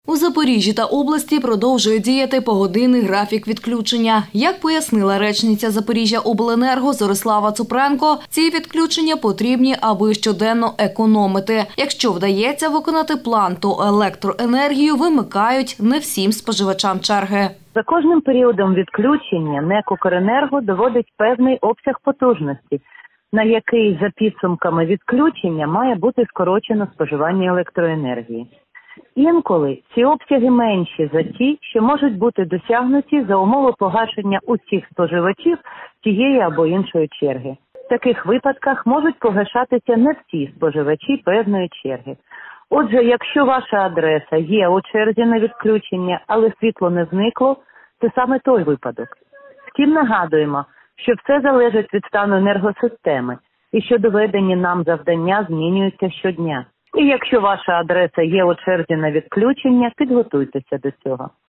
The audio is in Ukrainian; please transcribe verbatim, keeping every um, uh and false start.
У Запоріжжі та області продовжує діяти погодинний графік відключення. Як пояснила речниця Запоріжжяобленерго Зорислава Цупренко, ці відключення потрібні, аби щоденно економити. Якщо вдається виконати план, то електроенергію вимикають не всім споживачам черги. За кожним періодом відключення НЕК «Укренерго» доводить певний обсяг потужності, на який за підсумками відключення має бути скорочено споживання електроенергії. Інколи ці обсяги менші за ті, що можуть бути досягнуті за умови погашення усіх споживачів тієї або іншої черги. В таких випадках можуть погашатися не всі споживачі певної черги. Отже, якщо ваша адреса є у черзі на відключення, але світло не зникло, це саме той випадок. Втім, нагадуємо, що все залежить від стану енергосистеми і що доведені нам завдання змінюються щодня. І якщо ваша адреса є у черзі на відключення, підготуйтеся до цього.